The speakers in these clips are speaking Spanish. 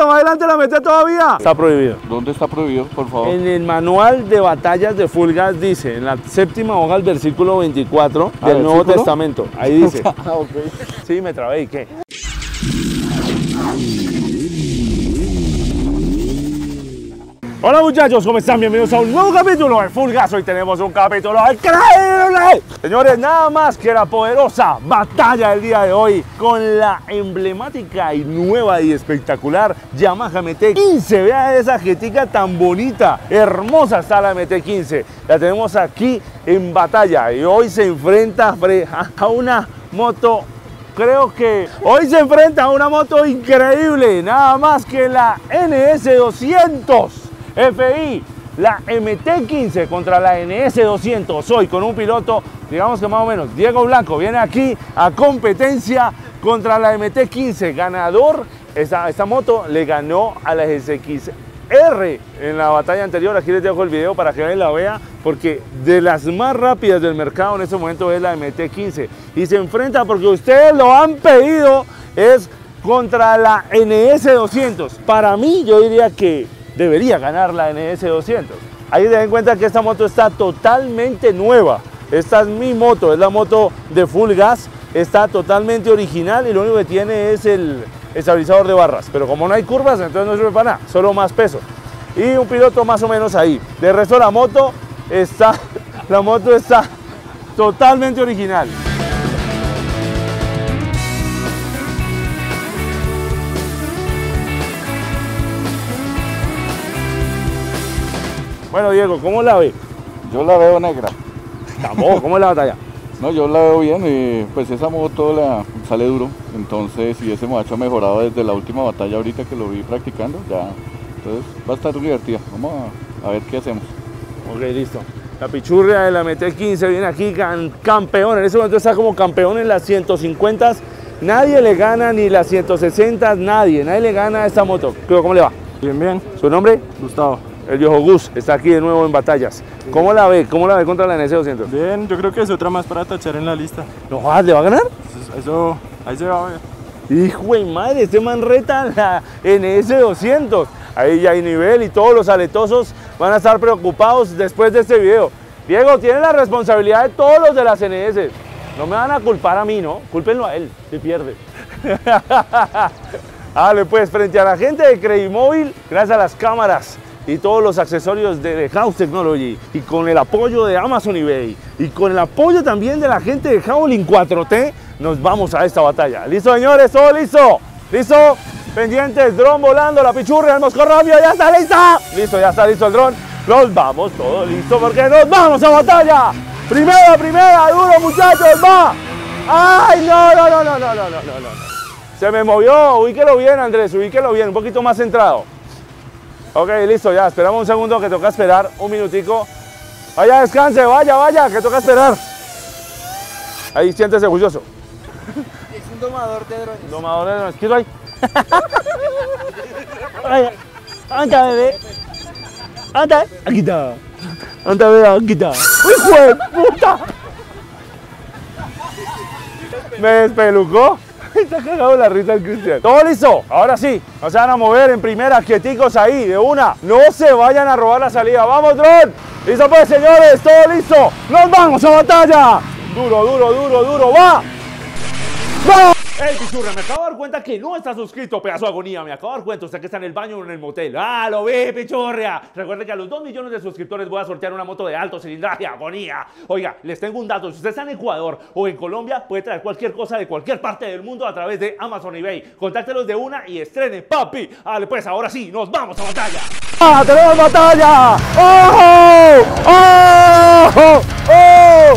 poquito más adelante la MT todavía. Está prohibido. ¿Dónde está prohibido, por favor? En el manual de batallas de Full Gas dice, en la séptima hoja, el versículo 24 del Nuevo Testamento. Ahí dice. Okay. Sí, me trabé, ¿y qué? Hola muchachos, ¿cómo están? Bienvenidos a un nuevo capítulo de Full Gas. Hoy tenemos un capítulo increíble. Señores, nada más que la poderosa batalla del día de hoy con la emblemática y nueva y espectacular Yamaha MT-15. Vean esa jetica tan bonita, hermosa está la MT-15. La tenemos aquí en batalla y hoy se enfrenta a una moto. Creo que hoy se enfrenta a una moto increíble, nada más que la NS200 FI, la MT-15 contra la NS200. Hoy con un piloto, digamos que más o menos, Diego Blanco, viene aquí a competencia contra la MT-15. Ganador, esta moto le ganó a la SXR en la batalla anterior. Aquí les dejo el video para que alguien la vea, porque de las más rápidas del mercado en este momento es la MT-15. Y se enfrenta, porque ustedes lo han pedido, es contra la NS200. Para mí, yo diría que debería ganar la NS200. Ahí den cuenta que esta moto está totalmente nueva. Esta es mi moto, es la moto de Full Gas. Está totalmente original y lo único que tiene es el estabilizador de barras. Pero como no hay curvas, entonces no sirve para nada, solo más peso. Y un piloto más o menos ahí. De resto la moto está totalmente original. Bueno, Diego, ¿cómo la ve? Yo la veo negra. Tampoco, ¿cómo es la batalla? No, yo la veo bien y pues esa moto sale duro. Entonces, si ese muchacho ha mejorado desde la última batalla ahorita que lo vi practicando, ya. Entonces va a estar divertida. Vamos a ver qué hacemos. Ok, listo. La pichurria de la MT-15 viene aquí campeón. En ese momento está como campeón en las 150. Nadie le gana, ni las 160, nadie le gana a esta moto. ¿Cómo le va? Bien, bien. ¿Su nombre? Gustavo. El viejo Gus está aquí de nuevo en batallas. ¿Cómo la ve? ¿Cómo la ve contra la NS200? Bien, yo creo que es otra más para tachar en la lista. ¿No jodas, le va a ganar? Eso, ahí se va a ver. Hijo de madre, este man reta a la NS200. Ahí ya hay nivel y todos los aletosos van a estar preocupados después de este video. Diego, tiene la responsabilidad de todos los de las NS. No me van a culpar a mí, ¿no? Cúlpenlo a él, si pierde. Dale, pues, frente a la gente de Credimóvil, gracias a las cámaras y todos los accesorios de The House Technology, y con el apoyo de Amazon eBay, y con el apoyo también de la gente de Javelin 4T, nos vamos a esta batalla. ¿Listo, señores? ¿Todo listo? ¿Listo? Pendientes, dron volando, la pichurria, el moscorrambio, ya está lista. Listo, ya está listo el dron. Nos vamos, todo listo, porque nos vamos a batalla. Primera, duro, muchachos, va. ¡Ay, no! Se me movió, ubíquelo bien, Andrés, ubíquelo bien, un poquito más centrado. Ok, listo, ya, esperamos un segundo, que toca esperar un minutico. Vaya, descanse, vaya, que toca esperar. Ahí, siéntese juicioso. Es un domador de drones. Domador de drones, ¿qué es ahí? Anda, bebé. Anda, aquí está. Anda, bebé, aquí está. ¡Hijo de puta! Me despelucó. Está cagado la risa el Cristian. Todo listo, ahora sí, no se van a mover en primera, quieticos ahí, de una. No se vayan a robar la salida. ¡Vamos, dron! Listo pues, señores, todo listo. ¡Nos vamos a batalla! Duro, ¡va! ¡Va! ¡Ey, pichurra! Me acabo de dar cuenta que no está suscrito, pedazo de agonía. Me acabo de dar cuenta, usted que está en el baño o en el motel. ¡Ah, lo vi, pichurria! Recuerde que a los 2 millones de suscriptores voy a sortear una moto de alto cilindraje, agonía. Oiga, les tengo un dato. Si usted está en Ecuador o en Colombia, puede traer cualquier cosa de cualquier parte del mundo a través de Amazon eBay. Contáctelos de una y estrene, papi. Dale, pues, ahora sí, nos vamos a batalla. ¡Ah, tenemos batalla! ¡Oh!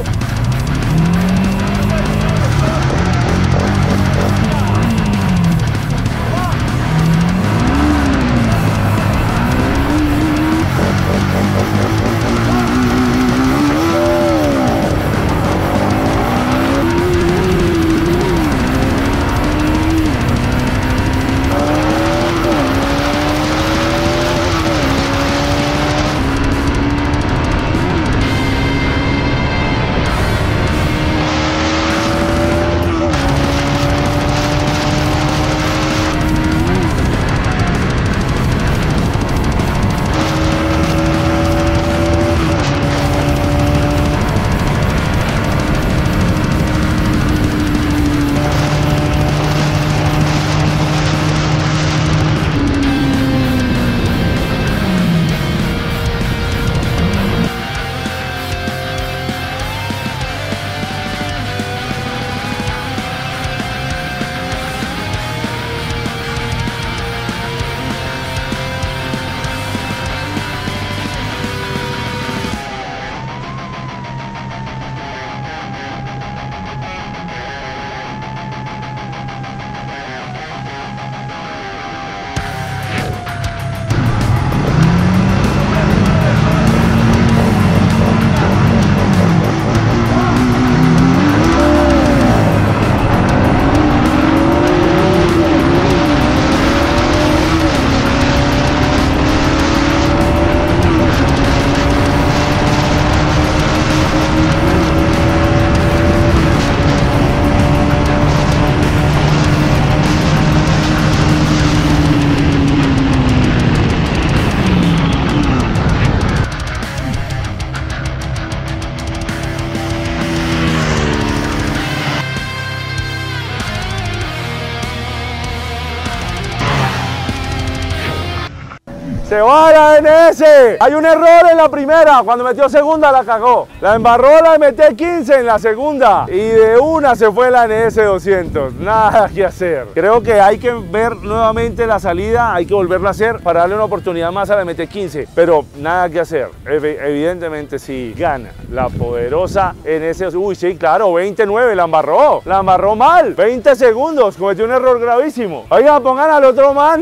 Se va la NS. Hay un error en la primera. Cuando metió segunda la cagó. La embarró la MT-15 en la segunda. Y de una se fue la NS 200. Nada que hacer. Creo que hay que ver nuevamente la salida. Hay que volverla a hacer para darle una oportunidad más a la MT-15. Pero nada que hacer. Evidentemente sí gana la poderosa NS. Uy, sí, claro, 29. La embarró mal. 20 segundos. Cometió un error gravísimo. Oigan, pongan al otro man.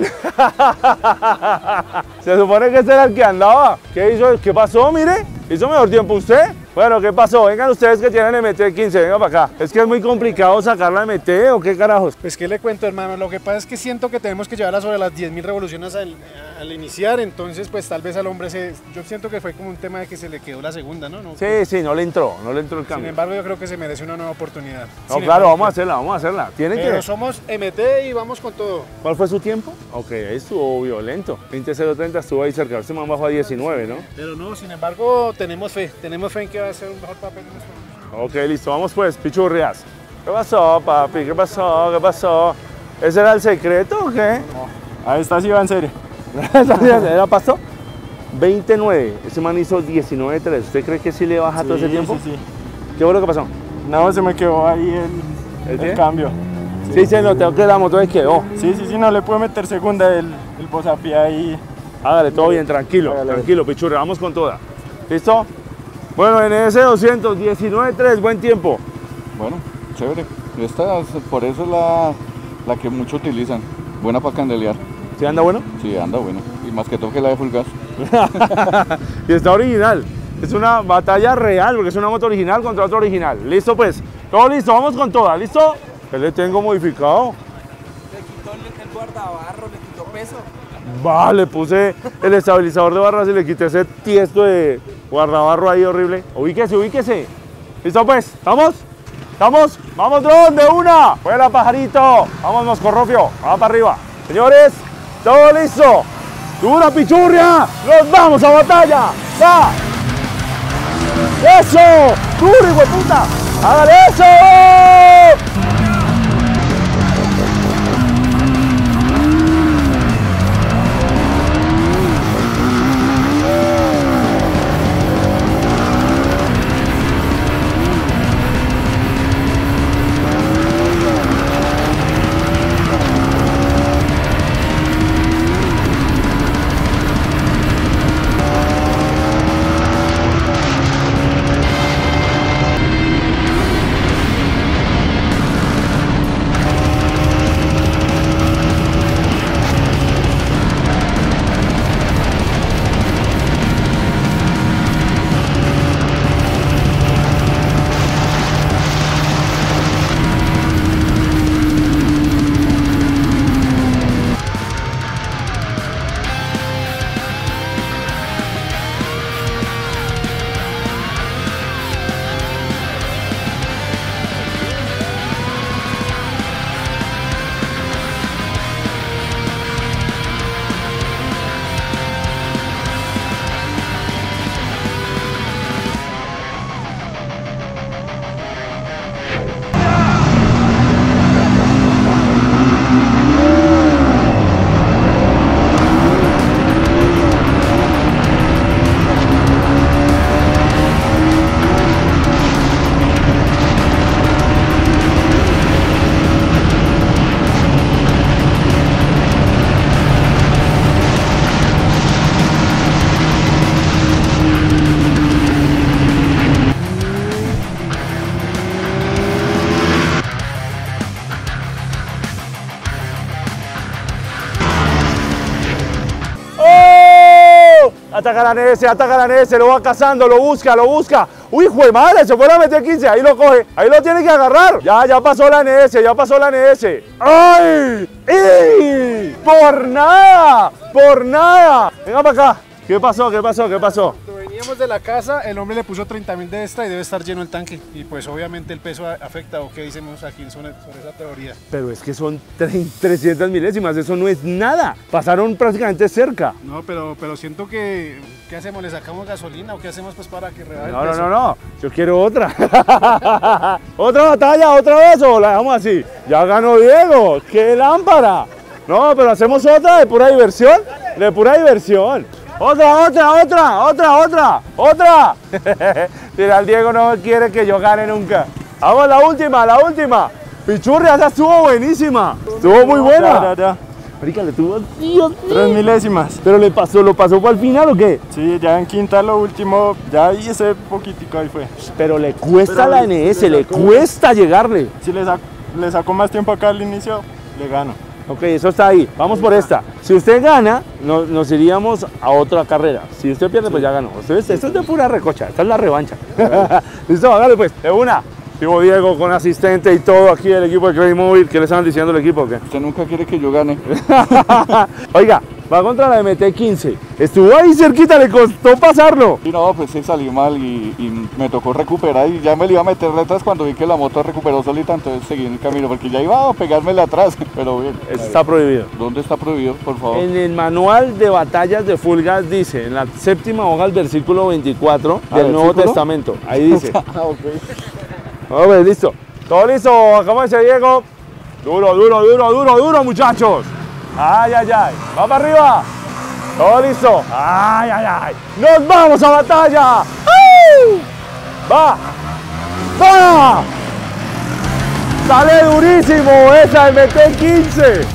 Se supone que ese era el que andaba. ¿Qué hizo? ¿Qué pasó? Mire, ¿hizo mejor tiempo usted? Bueno, ¿qué pasó? Vengan ustedes que tienen MT-15, vengan para acá. ¿Es que es muy complicado sacar la MT o qué carajos? Pues qué le cuento, hermano, lo que pasa es que siento que tenemos que llevarla sobre las 10.000 revoluciones al iniciar, entonces pues tal vez al hombre yo siento que fue como un tema de que se le quedó la segunda, ¿no? Sí, no le entró el cambio. Sin embargo, yo creo que se merece una nueva oportunidad. No, claro, vamos a hacerla. Pero somos MT y vamos con todo. ¿Cuál fue su tiempo? Ok, ahí estuvo violento. 20.030 estuvo ahí cerca, este man bajó a 19, ¿no? Pero no, sin embargo, tenemos fe en que va a ser un mejor papel en nuestro momento. Ok, listo, vamos pues, pichurrias. ¿Qué pasó, papi? ¿Qué pasó? ¿Ese era el secreto o qué? No. A esta sí va en serio. ¿Era pasto? 29, ese man hizo 19.3. ¿Usted cree que sí le baja todo ese tiempo? Sí. ¿Qué fue lo que pasó? No, se me quedó ahí el cambio. Sí, se notó que la moto se quedó. Sí, no le puedo meter segunda el posapié ahí. Hágale, todo bien, tranquilo, pichurria, vamos con toda. ¿Listo? Bueno, NS 200, 19.3, buen tiempo. Bueno, chévere. Esta, por eso es la que muchos utilizan. Buena para candelear. ¿Sí anda bueno? Sí, anda bueno. Y más que todo que la de full gas. Y está original. Es una batalla real porque es una moto original contra otra original. ¿Listo pues? Todo listo, vamos con toda. ¿Listo? ¿Qué le tengo modificado? Le quitó el guardabarro, le quitó peso. Le puse el estabilizador de barras y le quité ese tiesto de guardabarro ahí horrible. Ubíquese. ¿Listo pues? ¿Estamos? Vamos, dron, de una. Fuera, pajarito. Vamos, Moscorrofio. Vamos para arriba. Señores, todo listo. Dura, pichurria. Nos vamos a batalla. ¡Va! ¡Eso! ¡Duro, hijueputa! ¡Hágale eso! Ataca la NS, lo va cazando, lo busca. Uy, jue madre, se fue la MT-15, ahí lo coge, ahí lo tiene que agarrar. Ya pasó la NS, ¡Ay! ¡Ey! ¡Por nada! Venga para acá. ¿Qué pasó? Cuando veníamos de la casa, el hombre le puso 30.000 de extra y debe estar lleno el tanque. Y pues obviamente el peso afecta, ¿o qué decimos aquí sobre esa teoría? Pero es que son 300 milésimas, eso no es nada. Pasaron prácticamente cerca. No, pero siento que... ¿Qué hacemos? ¿Le sacamos gasolina o qué hacemos pues para que rebaje el peso? No, yo quiero otra. ¿Otra batalla, otra vez o la dejamos así? Ya ganó Diego, ¡qué lámpara! No, pero hacemos otra de pura diversión. De pura diversión. Otra. Mira, el Diego no quiere que yo gane nunca. Vamos, la última. Pichurria, esa estuvo buenísima. Estuvo muy buena. Ya. Marica, le tuvo 3 milésimas. ¿Pero lo pasó para el final o qué? Sí, ya en quinta lo último, ya ahí ese poquitico ahí fue. Pero le cuesta a la NS, le le sacó- cuesta llegarle. Si le sacó más tiempo acá al inicio, le gano. Ok, eso está ahí. Vamos por esta. Si usted gana, nos iríamos a otra carrera. Si usted pierde, pues ya ganó. Esto es de pura recocha. Esta es la revancha. Listo, hágale pues. De una. Digo Diego con asistente y todo aquí del equipo de Credit Móvil. ¿Qué le estaban diciendo al equipo o qué? Usted nunca quiere que yo gane. Oiga, va contra la MT-15. Estuvo ahí cerquita, le costó pasarlo. Y no, pues sí salió mal y me tocó recuperar y ya me le iba a meter detrás cuando vi que la moto recuperó solita, entonces seguí en el camino porque ya iba a pegármele atrás, pero bien. Eso está prohibido. ¿Dónde está prohibido, por favor? En el manual de batallas de Full Gas dice, en la séptima hoja, el versículo 24 del Nuevo ¿versículo? Testamento. Ahí dice. Ah, ok. Hombre, listo. Todo listo, como dice Diego. Duro, muchachos. Ay. Va para arriba. Todo listo. Ay. Nos vamos a batalla. ¡Ay! Va. Sale durísimo esa MT-15.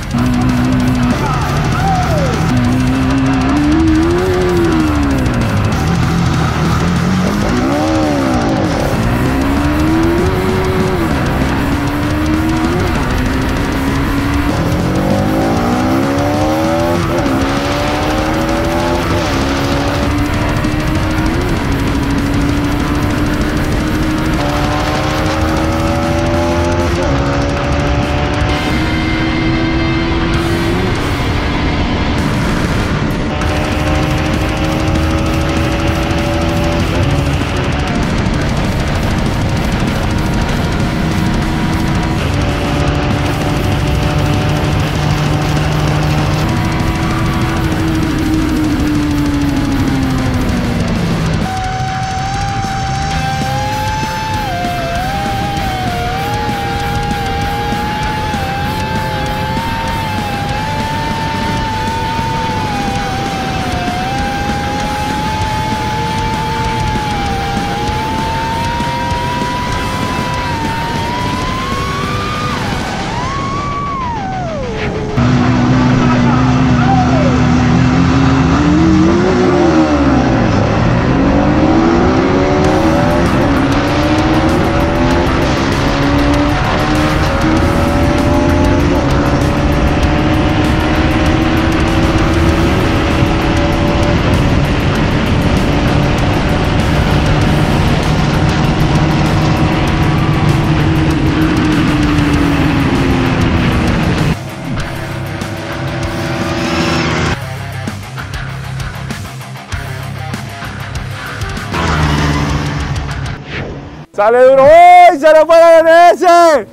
Sale duro. ¡Uy! ¡Se lo fue la NS!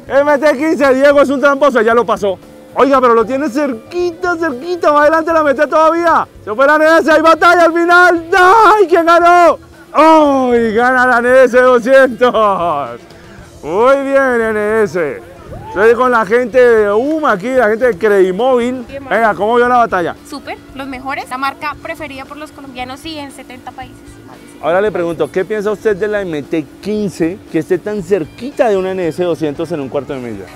MT-15. Diego es un tramposo. Ya lo pasó. Oiga, pero lo tiene cerquita. Más adelante la mete todavía. Se fue la NS. Hay batalla al final. ¡Ay! ¿Quién ganó? ¡Ay! Gana la NS 200. Muy bien, NS. Estoy con la gente de UMA aquí, la gente de Credit Móvil. Venga, ¿cómo vio la batalla? Súper, los mejores, la marca preferida por los colombianos y en 70 países. Ahora le pregunto, ¿qué piensa usted de la MT-15 que esté tan cerquita de una NS200 en un cuarto de milla?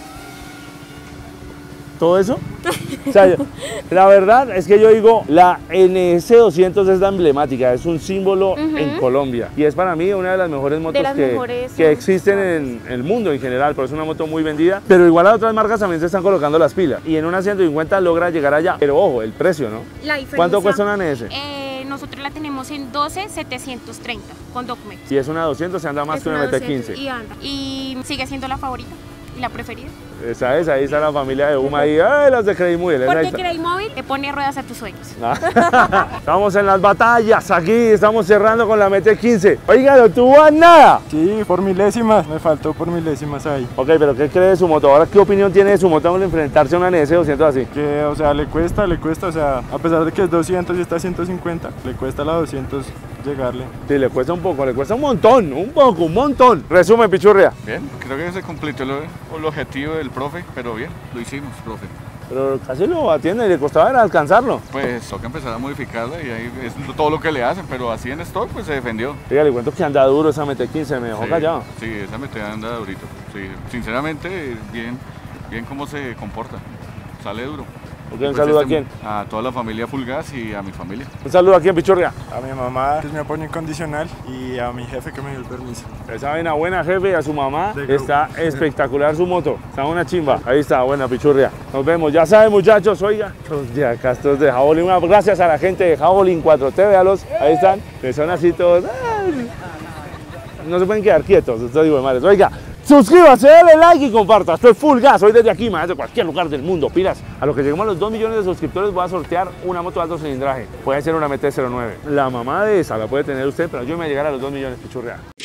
¿Todo eso? O sea, la verdad es que yo digo, la NS200 es la emblemática, es un símbolo en Colombia. Y es para mí una de las mejores motos que existen en el mundo en general, pero es una moto muy vendida. Pero igual a otras marcas también se están colocando las pilas. Y en una 150 logra llegar allá. Pero ojo, el precio, ¿no? La diferencia, ¿Cuánto cuesta una NS? Nosotros la tenemos en 12,730 con Document. Si es una 200, se anda más que una MT-15. Y anda. Y sigue siendo la favorita y la preferida. Esa es, ahí está la familia de UMA ahí, ¡ay, las de Credit Móvil! Porque Credit Móvil te pone ruedas a tus sueños. Estamos en las batallas, aquí estamos cerrando con la MT-15. Oiga, ¿no tuvo a nada? Sí, por milésimas, me faltó por milésimas ahí. Ok, pero ¿qué cree de su moto? Ahora, ¿qué opinión tiene de su moto al enfrentarse a una NS200 así? Que, o sea, le cuesta, o sea, a pesar de que es 200 y está a 150, le cuesta a la 200 llegarle. Sí, le cuesta un poco, le cuesta un montón, un montón. Resumen, Pichurria. Bien, creo que se completó el objetivo del profe, pero bien, lo hicimos, profe. Pero casi lo atiende y le costaba era alcanzarlo. Pues toca empezar a modificarla y ahí es todo lo que le hacen, pero así en stock pues se defendió. Oiga, le cuento que anda duro esa MT-15, me dejó Sí, callado. sí, esa MT anda durito. Sí, sinceramente, bien cómo se comporta. Sale duro. Ok, un saludo a quién. A toda la familia Full Gas y a mi familia. Un saludo a quién, Pichurria. A mi mamá, que es mi apoyo incondicional, y a mi jefe que me dio el permiso. Esa vaina buena, jefe, y a su mamá. De Está espectacular su moto. Está una chimba. Ahí está, buena, Pichurria. Nos vemos. Ya saben, muchachos, oiga. Los de acá, estos de Javelin. Gracias a la gente de Javelin 4T, véalos. Ahí están. Que son así todos. No se pueden quedar quietos, esto digo de madres. Oiga, suscríbase, dale like y comparta. Esto es Full Gas, hoy desde aquí, más de cualquier lugar del mundo. Pilas, a lo que lleguemos a los 2 millones de suscriptores voy a sortear una moto de alto cilindraje. Puede ser una MT-09. La mamá de esa la puede tener usted, pero yo me voy a llegar a los 2 millones, Pichurria.